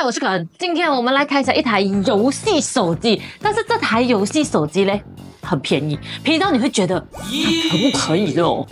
我是可恩，今天我们来看一下一台游戏手机，但是这台游戏手机呢很便宜，便宜到你会觉得可不可以咯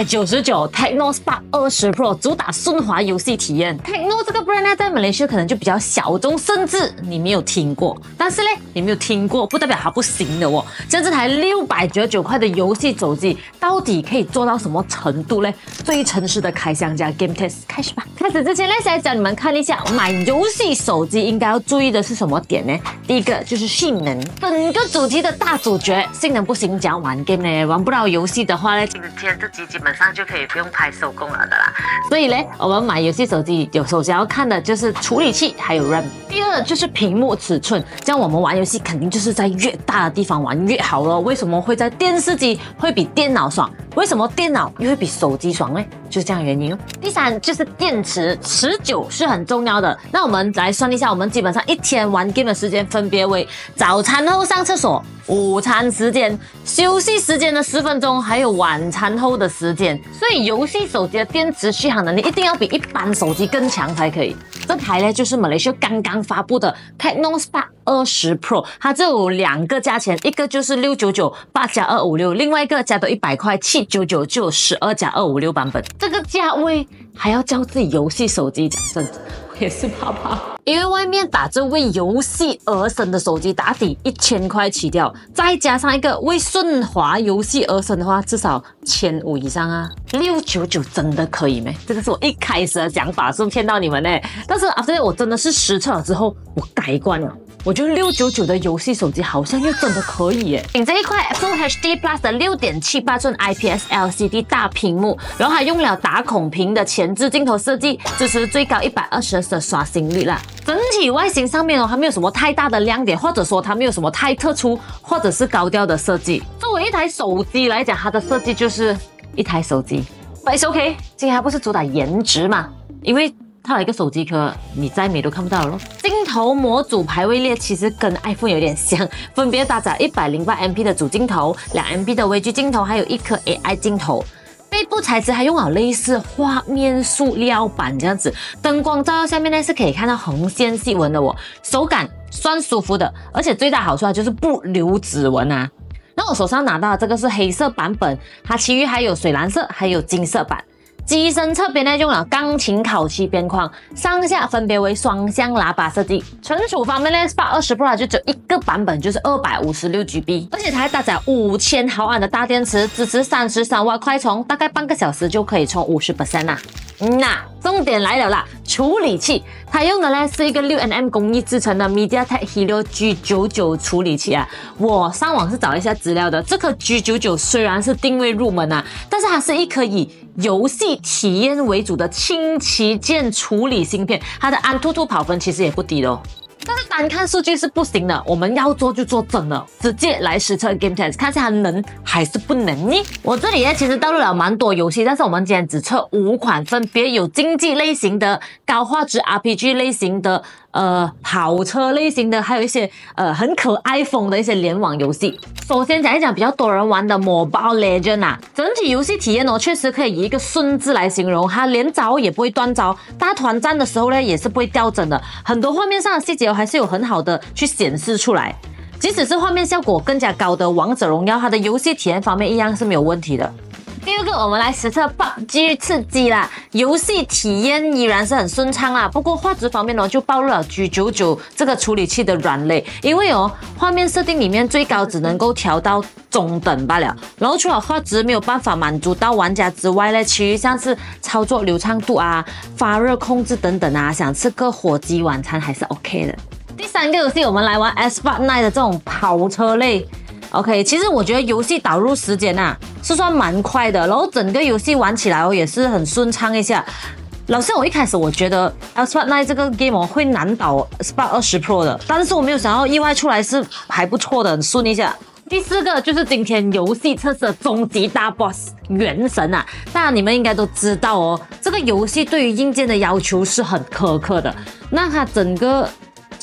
？699 Tecno Spark 20 Pro 主打顺滑游戏体验。Tecno 这个 brand 呢，在马来西亚可能就比较小众，甚至你没有听过。但是呢，你没有听过不代表它不行的哦。像这台699块的游戏手机，到底可以做到什么程度呢？最诚实的开箱加 Game Test 开始吧。开始之前呢，先来教你们看一下买游戏手机应该要注意的是什么点呢？第一个就是性能，整个主机的大主角。性能不行，怎样玩 game 呢？玩不到游戏的话呢，今天这机基本上就可以不用拍手工了的啦。所以呢，我们买游戏手机首先要看的就是处理器还有 RAM。第二就是屏幕尺寸，这样我们玩游戏肯定就是在越大的地方玩越好咯。为什么会在电视机会比电脑爽？为什么电脑又会比手机爽呢？就是这样的原因哦。第三就是电池持久是很重要的。那我们来算一下，我们基本上一天玩 game 的时间分别为早餐后上厕所、午餐时间、休息时间的10分钟，还有晚餐后的时间。所以游戏手机的电池续航能力一定要比一般手机更强才可以。这台呢就是马来西亚刚刚发布的 Tecno Spark 20 Pro， 它这有2个价钱，一个就是699 8加256，另外一个加多100块799就有12加256版本。这个价位还要叫自己游戏手机，讲真的我也是怕怕。因为外面打着为游戏而生的手机打底1000块起跳，再加上一个为顺滑游戏而生的话，至少1500以上啊。699真的可以没？这个是我一开始的想法，是骗到你们呢。但是 after 我真的是实测了之后，我改观了。我觉得699的游戏手机好像又真的可以耶！顶着一块 Full HD Plus 的6.78寸 IPS LCD 大屏幕，然后还用了打孔屏的前置镜头设计，支持最高120Hz 的刷新率啦。整体外形上面它没有什么太大的亮点，或者说它没有什么太特殊或者是高调的设计。作为一台手机来讲，它的设计就是一台手机。But it's OK， 今天还不是主打颜值嘛？因为它有一个手机壳，你再美都看不到了。镜头模组排位列其实跟 iPhone 有点像，分别搭载 108MP 的主镜头、2MP 的微距镜头，还有一颗 AI 镜头。背部材质还用了类似画面塑料板这样子，灯光照到下面呢是可以看到横线细纹的哦，手感算舒服的，而且最大好处就是不留指纹啊。那我手上拿到的这个是黑色版本，它其余还有水蓝色，还有金色版。机身侧边呢用了钢琴烤漆边框，上下分别为双向喇叭设计。存储方面呢 ，Spark 20 Pro 就只有一个版本，就是256GB， 而且它还搭载5000毫安的大电池，支持33瓦快充，大概半个小时就可以充50% 啦。那重点来了啦，处理器，它用的呢是一个6nm 工艺制成的 MediaTek Helio G99 处理器啊。我上网是找一下资料的，这颗 G99 虽然是定位入门啊，但是它是一颗以游戏体验为主的轻旗舰处理芯片，它的AnTuTu跑分其实也不低的哦。但是单看数据是不行的，我们要做就做真的，直接来实测 Game Test， 看下它能还是不能呢？我这里呢其实导入了蛮多游戏，但是我们今天只测5款，分别有竞技类型的、高画质 RPG 类型的、跑车类型的，还有一些很可爱风的一些联网游戏。首先讲一讲比较多人玩的 Mobile Legends 啊，整体游戏体验确实可以以一个顺字来形容，它连招也不会断招，大团战的时候呢也是不会掉帧的，很多画面上的细节还是有很好的去显示出来。即使是画面效果更加高的王者荣耀，它的游戏体验方面一样是没有问题的。第二个，我们来实测 PUBG 刺激啦，游戏体验依然是很顺畅啦，不过画质方面就暴露了 G99 这个处理器的软肋，因为画面设定里面最高只能够调到中等罢了，然后除了画质没有办法满足到玩家之外呢，其余像是操作流畅度啊、发热控制等等啊，想吃个火鸡晚餐还是 OK 的。第三个游戏，我们来玩 Spark 9的这种跑车类。OK， 其实我觉得游戏导入时间是算蛮快的，然后整个游戏玩起来也是很顺畅一下。老实讲，我一开始我觉得 Spark 9这个 game 会难倒 Spark 20 Pro 的，但是我没有想到意外出来是还不错的，很顺一下。第四个就是今天游戏测试的终极大 boss 原神啊，当然你们应该都知道这个游戏对于硬件的要求是很苛刻的，那它整个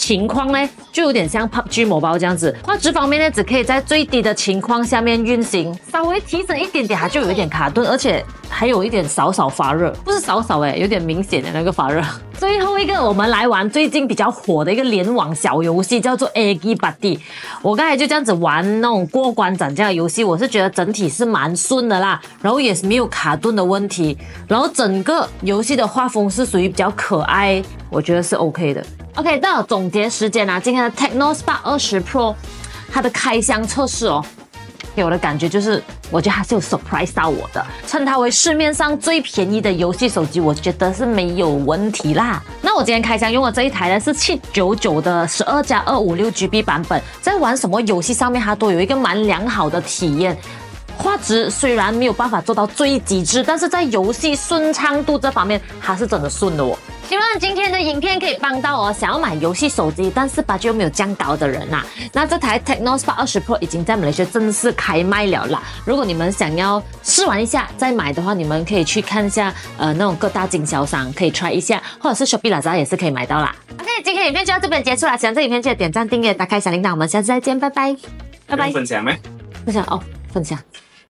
情况呢，就有点像 PUBG Mobile 这样子。画质方面呢，只可以在最低的情况下面运行，稍微提升一点点，它就有一点卡顿，而且还有一点少少发热，不是少少有点明显的那个发热。最后一个，我们来玩最近比较火的一个联网小游戏，叫做 Eggy Buddy。我刚才就这样子玩那种过关斩将的游戏，我是觉得整体是蛮顺的啦，然后也是没有卡顿的问题，然后整个游戏的画风是属于比较可爱，我觉得是 OK 的。OK， 到了总结时间啦，今天的 Technospark 20 Pro 它的开箱测试哦，给我的感觉就是，我觉得它是有 surprise 到我的，称它为市面上最便宜的游戏手机，我觉得是没有问题啦。那我今天开箱用的这一台呢是799的12+256GB 版本，在玩什么游戏上面它都有一个蛮良好的体验。画质虽然没有办法做到最极致，但是在游戏顺畅度这方面，它是真的顺的哦。希望今天的影片可以帮到我想要买游戏手机，但是budget又没有降高的人啦。那这台 Technospark 20 Pro 已经在马来西亚正式开卖了啦。如果你们想要试玩一下再买的话，你们可以去看一下那种各大经销商可以 try 一下，或者是 Shopee Lazada 也是可以买到啦。OK， 今天影片就到这边结束了。喜欢这影片记得点赞、订阅、打开小铃铛，我们下次再见，拜拜，拜拜。 分享没？ 分享哦，分享。